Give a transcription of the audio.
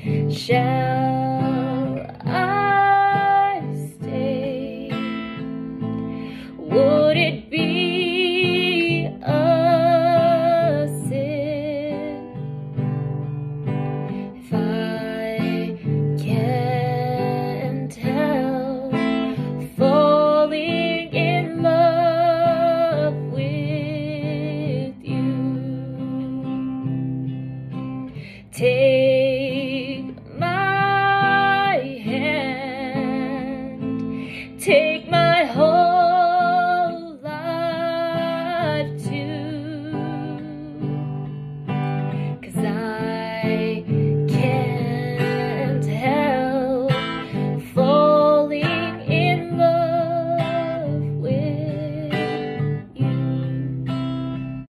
Shall I stay? Would it be a sin if I can't help falling in love with you? Take my hand, take my whole